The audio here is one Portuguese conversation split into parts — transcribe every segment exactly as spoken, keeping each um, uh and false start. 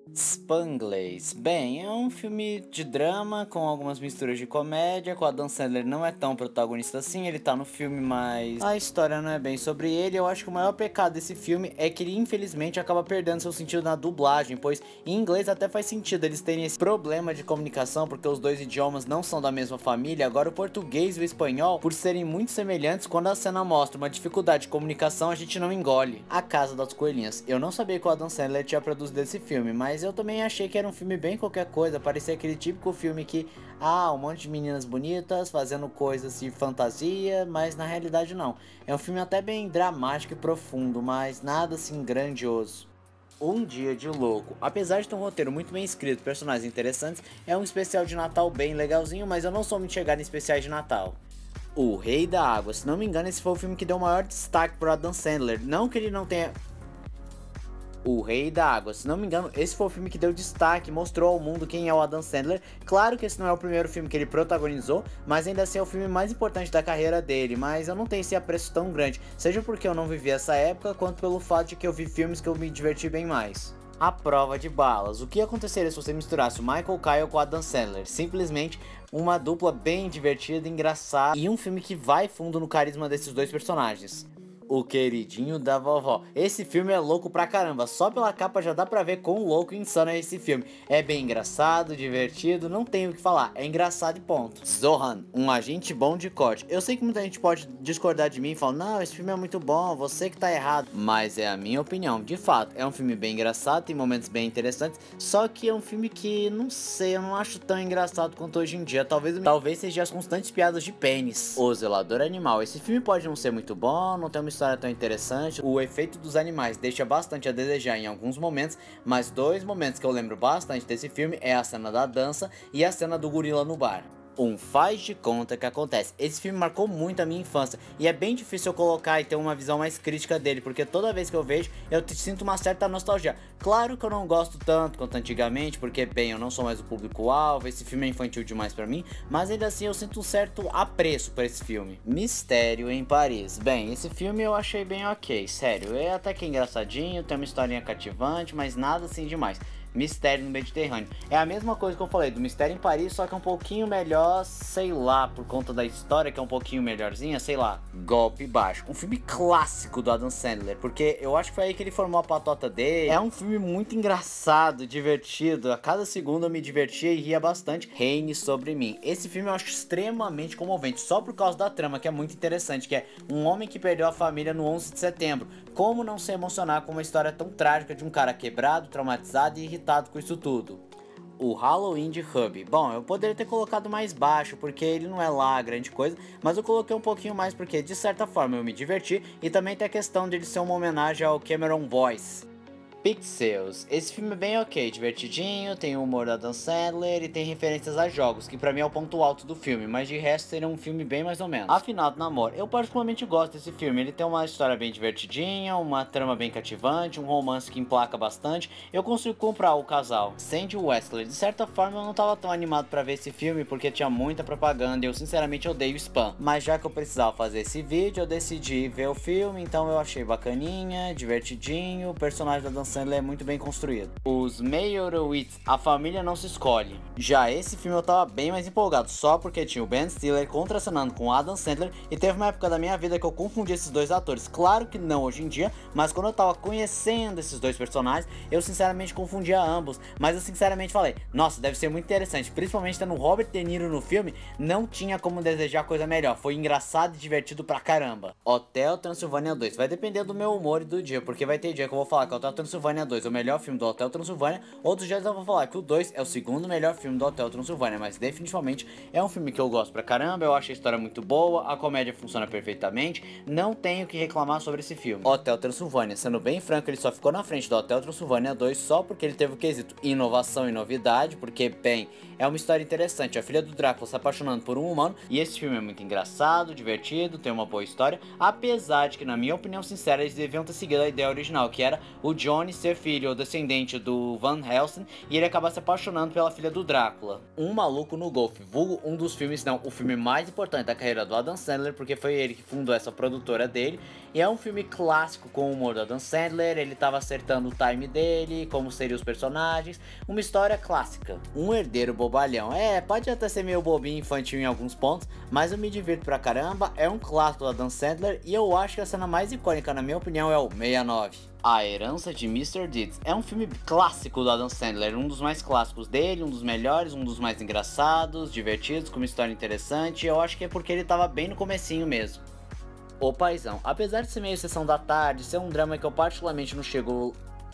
Spanglish. Bem, é um filme de drama com algumas misturas de comédia, com a Adam Sandler não é tão protagonista assim, ele tá no filme, mas a história não é bem sobre ele. Eu acho que o maior pecado desse filme é que ele infelizmente acaba perdendo seu sentido na dublagem, pois em inglês até faz sentido eles terem esse problema de comunicação porque os dois idiomas não são da mesma família. Agora o português e o espanhol, por serem muito semelhantes, quando a cena mostra uma dificuldade de comunicação, a gente não engole. A Casa das Coelhinhas. Eu não sabia que o Adam Sandler tinha produzido esse filme, mas eu também achei que era um filme bem qualquer coisa. Parecia aquele típico filme que, ah, um monte de meninas bonitas fazendo coisas de fantasia, mas na realidade não. É um filme até bem dramático e profundo, mas nada assim grandioso. Um Dia de Louco. Apesar de ter um roteiro muito bem escrito, personagens interessantes, é um especial de Natal bem legalzinho, mas eu não sou muito chegado em especiais de Natal. O Rei da Água. Se não me engano, esse foi o filme que deu o maior destaque pro Adam Sandler. Não que ele não tenha... O Rei da Água, se não me engano, esse foi o filme que deu destaque, mostrou ao mundo quem é o Adam Sandler. Claro que esse não é o primeiro filme que ele protagonizou, mas ainda assim é o filme mais importante da carreira dele. Mas eu não tenho esse apreço tão grande, seja porque eu não vivi essa época, quanto pelo fato de que eu vi filmes que eu me diverti bem mais. A Prova de Balas. O que aconteceria se você misturasse o Michael Kyle com o Adam Sandler? Simplesmente uma dupla bem divertida, engraçada e um filme que vai fundo no carisma desses dois personagens. O Queridinho da Vovó. Esse filme é louco pra caramba, só pela capa já dá pra ver quão louco e insano é esse filme. É bem engraçado, divertido, não tenho o que falar, é engraçado e ponto. Zohan, um agente bom de corte. Eu sei que muita gente pode discordar de mim e falar, não, esse filme é muito bom, você que tá errado. Mas é a minha opinião, de fato, é um filme bem engraçado, tem momentos bem interessantes, só que é um filme que, não sei, eu não acho tão engraçado quanto hoje em dia. Talvez, talvez seja as constantes piadas de pênis. O Zelador Animal. Esse filme pode não ser muito bom, não tem uma história tão interessante, o efeito dos animais deixa bastante a desejar em alguns momentos, mas dois momentos que eu lembro bastante desse filme é a cena da dança e a cena do gorila no bar. Um faz de conta que acontece. Esse filme marcou muito a minha infância e é bem difícil eu colocar e ter uma visão mais crítica dele, porque toda vez que eu vejo eu te sinto uma certa nostalgia. Claro que eu não gosto tanto quanto antigamente, porque bem, eu não sou mais o público-alvo, esse filme é infantil demais pra mim, mas ainda assim eu sinto um certo apreço por esse filme. Mistério em Paris. Bem, esse filme eu achei bem ok, sério, é até que engraçadinho, tem uma historinha cativante, mas nada assim demais. Mistério no Mediterrâneo. É a mesma coisa que eu falei do Mistério em Paris, só que é um pouquinho melhor, sei lá, por conta da história que é um pouquinho melhorzinha, sei lá. Golpe Baixo. Um filme clássico do Adam Sandler, porque eu acho que foi aí que ele formou a patota dele. É um filme muito engraçado, divertido. A cada segundo eu me divertia e ria bastante. Reine Sobre Mim. Esse filme eu acho extremamente comovente, só por causa da trama, que é muito interessante, que é um homem que perdeu a família no onze de setembro. Como não se emocionar com uma história tão trágica de um cara quebrado, traumatizado e irritado com isso tudo? O Halloween de Hub. Bom, eu poderia ter colocado mais baixo, porque ele não é lá grande coisa, mas eu coloquei um pouquinho mais porque, de certa forma, eu me diverti, e também tem a questão de ele ser uma homenagem ao Cameron Boyce. Pixels. Esse filme é bem ok, divertidinho, tem o humor da Adam Sandler e tem referências a jogos, que pra mim é o ponto alto do filme, mas de resto seria um filme bem mais ou menos. Afinal do Namoro, eu particularmente gosto desse filme, ele tem uma história bem divertidinha, uma trama bem cativante, um romance que emplaca bastante, eu consigo comprar o casal. Sandy Wesley, de certa forma eu não tava tão animado pra ver esse filme porque tinha muita propaganda e eu sinceramente odeio spam, mas já que eu precisava fazer esse vídeo eu decidi ver o filme, então eu achei bacaninha, divertidinho, o personagem da Dan Sandler é muito bem construído. Os Meyerowitz, A Família Não Se Escolhe. Já esse filme eu tava bem mais empolgado, só porque tinha o Ben Stiller contracenando com o Adam Sandler e teve uma época da minha vida que eu confundi esses dois atores. Claro que não hoje em dia, mas quando eu tava conhecendo esses dois personagens, eu sinceramente confundia ambos, mas eu sinceramente falei, nossa, deve ser muito interessante, principalmente tendo o Robert De Niro no filme, não tinha como desejar coisa melhor, foi engraçado e divertido pra caramba. Hotel Transilvânia dois, vai depender do meu humor e do dia, porque vai ter dia que eu vou falar que Hotel Transilvânia dois é o melhor filme do Hotel Transilvânia, outros dias eu vou falar que o dois é o segundo melhor filme do Hotel Transilvânia, mas definitivamente é um filme que eu gosto pra caramba, eu acho a história muito boa, a comédia funciona perfeitamente, não tenho que reclamar sobre esse filme. Hotel Transilvânia, sendo bem franco, ele só ficou na frente do Hotel Transilvânia dois só porque ele teve o quesito inovação e novidade, porque, bem, é uma história interessante. A filha do Drácula se apaixonando por um humano, e esse filme é muito engraçado, divertido, tem uma boa história, apesar de que, na minha opinião sincera, eles deviam ter seguido a ideia original, que era o Johnny ser filho ou descendente do Van Helsing, e ele acabar se apaixonando pela filha do Drácula. Um Maluco no Golfe, vulgo um dos filmes, não, o filme mais importante da carreira do Adam Sandler, porque foi ele que fundou essa produtora dele, e é um filme clássico com o humor do Adam Sandler, ele tava acertando o time dele, como seriam os personagens, uma história clássica. Um herdeiro bobalhão, é, pode até ser meio bobinho, infantil em alguns pontos, mas eu me divirto pra caramba, é um clássico do Adam Sandler, e eu acho que a cena mais icônica, na minha opinião, é o sessenta e nove. A Herança de mister Deeds é um filme clássico do Adam Sandler, um dos mais clássicos dele, um dos melhores, um dos mais engraçados, divertidos, com uma história interessante, eu acho que é porque ele tava bem no comecinho mesmo. O Paizão, apesar de ser meio sessão da tarde, ser um drama que eu particularmente não chego...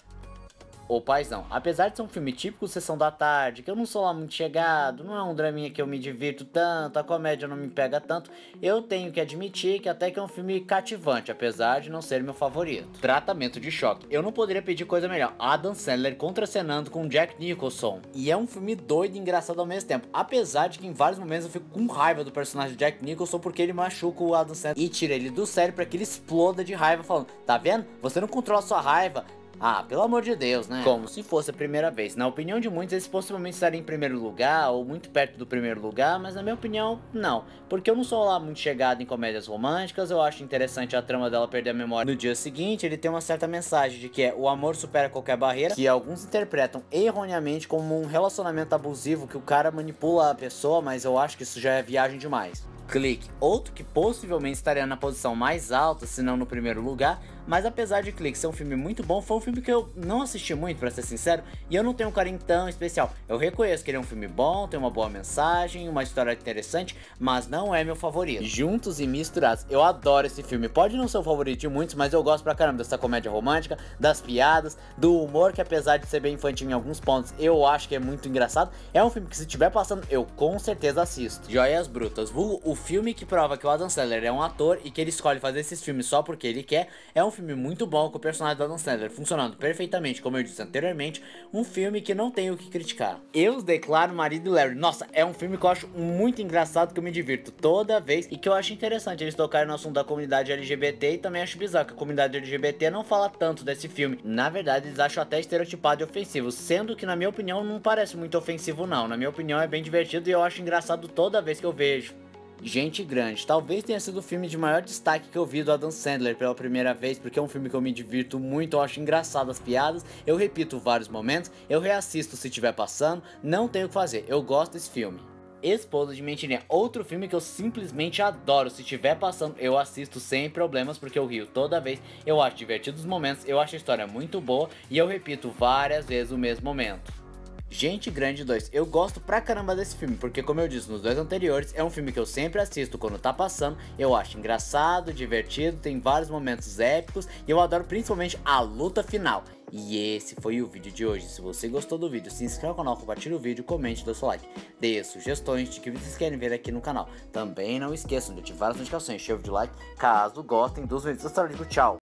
O Paizão, apesar de ser um filme típico sessão da tarde, que eu não sou lá muito chegado, não é um draminha que eu me divirto tanto, a comédia não me pega tanto, eu tenho que admitir que até que é um filme cativante, apesar de não ser meu favorito. Tratamento de choque, eu não poderia pedir coisa melhor, Adam Sandler contracenando com Jack Nicholson, e é um filme doido e engraçado ao mesmo tempo, apesar de que em vários momentos eu fico com raiva do personagem Jack Nicholson porque ele machuca o Adam Sandler e tira ele do sério para que ele exploda de raiva falando, tá vendo? Você não controla sua raiva. Ah, pelo amor de Deus, né? Como se fosse a primeira vez. Na opinião de muitos, eles possivelmente estariam em primeiro lugar, ou muito perto do primeiro lugar, mas na minha opinião, não. Porque eu não sou lá muito chegado em comédias românticas, eu acho interessante a trama dela perder a memória no dia seguinte, ele tem uma certa mensagem de que é o amor supera qualquer barreira, que alguns interpretam erroneamente como um relacionamento abusivo, que o cara manipula a pessoa, mas eu acho que isso já é viagem demais. Clique, outro que possivelmente estaria na posição mais alta, se não no primeiro lugar, mas apesar de Clique ser um filme muito bom, foi um filme que eu não assisti muito, pra ser sincero, e eu não tenho um carinho tão especial. Eu reconheço que ele é um filme bom, tem uma boa mensagem, uma história interessante, mas não é meu favorito. Juntos e Misturados, eu adoro esse filme, pode não ser o favorito de muitos, mas eu gosto pra caramba dessa comédia romântica, das piadas, do humor, que apesar de ser bem infantil em alguns pontos, eu acho que é muito engraçado. É um filme que se estiver passando, eu com certeza assisto. Joias Brutas, vulgo o filme que prova que o Adam Sandler é um ator e que ele escolhe fazer esses filmes só porque ele quer, é um filme muito bom com o personagem do Adam Sandler funcionando perfeitamente, como eu disse anteriormente, um filme que não tenho o que criticar. Eu os declaro marido e Larry. Nossa, é um filme que eu acho muito engraçado, que eu me divirto toda vez e que eu acho interessante eles tocarem no assunto da comunidade L G B T, e também acho bizarro que a comunidade L G B T não fala tanto desse filme. Na verdade, eles acham até estereotipado e ofensivo, sendo que na minha opinião não parece muito ofensivo não. Na minha opinião é bem divertido e eu acho engraçado toda vez que eu vejo. Gente Grande, talvez tenha sido o filme de maior destaque que eu vi do Adam Sandler pela primeira vez, porque é um filme que eu me divirto muito, eu acho engraçado as piadas, eu repito vários momentos, eu reassisto se estiver passando, não tenho o que fazer, eu gosto desse filme. Esposa de Mentirinha, outro filme que eu simplesmente adoro, se estiver passando eu assisto sem problemas, porque eu rio toda vez, eu acho divertidos os momentos, eu acho a história muito boa e eu repito várias vezes o mesmo momento. Gente Grande dois, eu gosto pra caramba desse filme, porque como eu disse nos dois anteriores, é um filme que eu sempre assisto quando tá passando, eu acho engraçado, divertido, tem vários momentos épicos, e eu adoro principalmente a luta final. E esse foi o vídeo de hoje. Se você gostou do vídeo, se inscreva no canal, compartilhe o vídeo, comente, dê seu like, dê sugestões de que vocês querem ver aqui no canal. Também não esqueçam de ativar as notificações, cheio de like, caso gostem dos vídeos. Eu digo tchau!